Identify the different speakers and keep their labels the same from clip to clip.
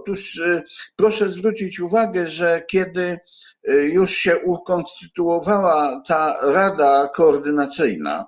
Speaker 1: Otóż proszę zwrócić uwagę, że kiedy już się ukonstytuowała ta Rada Koordynacyjna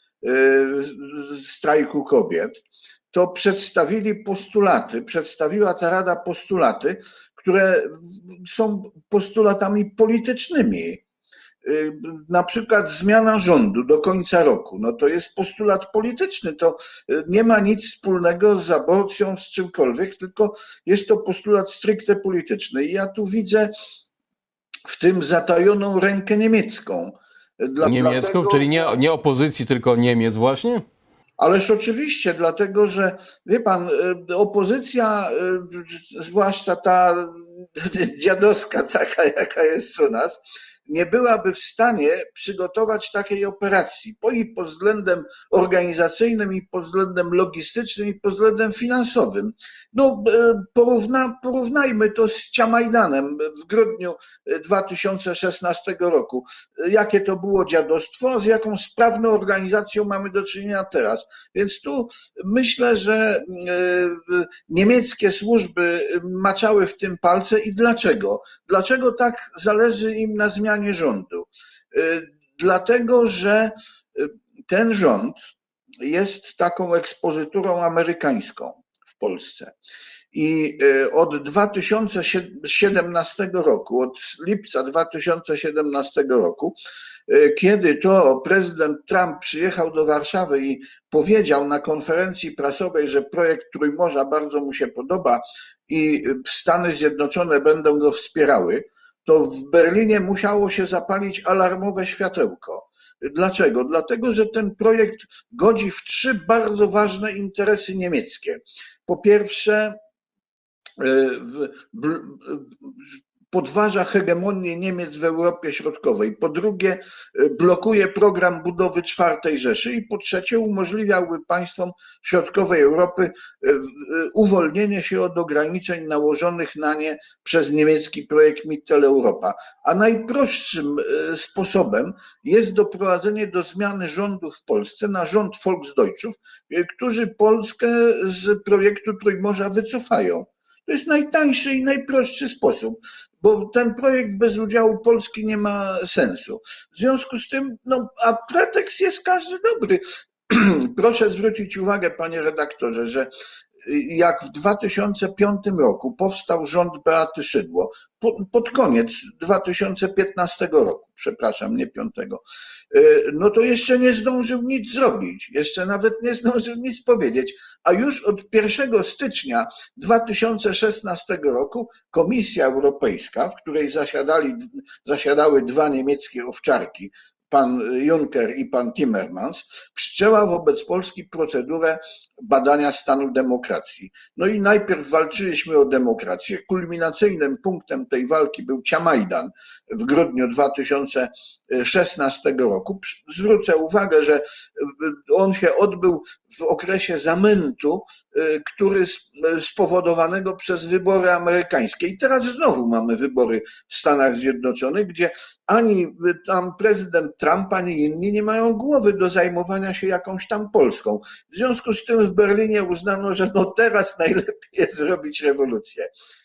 Speaker 1: strajku kobiet, to przedstawiła ta Rada postulaty, które są postulatami politycznymi. Na przykład zmiana rządu do końca roku, no to jest postulat polityczny, to nie ma nic wspólnego z aborcją, z czymkolwiek, tylko jest to postulat stricte polityczny. I ja tu widzę w tym zatajoną rękę niemiecką.
Speaker 2: Niemiecką, czyli nie opozycji, tylko Niemiec właśnie?
Speaker 1: Ależ oczywiście, dlatego że wie pan, opozycja, zwłaszcza ta dziadowska, taka jaka jest u nas, nie byłaby w stanie przygotować takiej operacji i pod względem organizacyjnym, i pod względem logistycznym, i pod względem finansowym. No, porównajmy to z Ciamajdanem w grudniu 2016 roku. Jakie to było dziadostwo, z jaką sprawną organizacją mamy do czynienia teraz. Więc tu myślę, że niemieckie służby maczały w tym palce i dlaczego? Dlaczego tak zależy im na zmianie rządu? Dlatego, że ten rząd jest taką ekspozyturą amerykańską w Polsce. I od 2017 roku, od lipca 2017 roku, kiedy to prezydent Trump przyjechał do Warszawy i powiedział na konferencji prasowej, że projekt Trójmorza bardzo mu się podoba i Stany Zjednoczone będą go wspierały, to w Berlinie musiało się zapalić alarmowe światełko. Dlaczego? Dlatego, że ten projekt godzi w trzy bardzo ważne interesy niemieckie. Po pierwsze, podważa hegemonię Niemiec w Europie Środkowej. Po drugie, blokuje program budowy czwartej Rzeszy i po trzecie, umożliwiałby państwom środkowej Europy uwolnienie się od ograniczeń nałożonych na nie przez niemiecki projekt Mitteleuropa. A najprostszym sposobem jest doprowadzenie do zmiany rządu w Polsce na rząd Volksdeutschów, którzy Polskę z projektu Trójmorza wycofają. To jest najtańszy i najprostszy sposób, bo ten projekt bez udziału Polski nie ma sensu. W związku z tym, no, a pretekst jest każdy dobry. Proszę zwrócić uwagę, panie redaktorze, że jak w 2005 roku powstał rząd Beaty Szydło, pod koniec 2015 roku, przepraszam, nie 5, no to jeszcze nie zdążył nic zrobić, jeszcze nawet nie zdążył nic powiedzieć, a już od 1 stycznia 2016 roku Komisja Europejska, w której zasiadały dwa niemieckie owczarki, pan Juncker i pan Timmermans, wszczęła wobec Polski procedurę badania stanu demokracji. No i najpierw walczyliśmy o demokrację. Kulminacyjnym punktem tej walki był Ciamajdan w grudniu 2016 roku. Zwrócę uwagę, że on się odbył w okresie zamętu, który spowodowanego przez wybory amerykańskie. I teraz znowu mamy wybory w Stanach Zjednoczonych, gdzie ani tam prezydent Trump, ani inni nie mają głowy do zajmowania się jakąś tam Polską. W związku z tym w Berlinie uznano, że no teraz najlepiej jest zrobić rewolucję.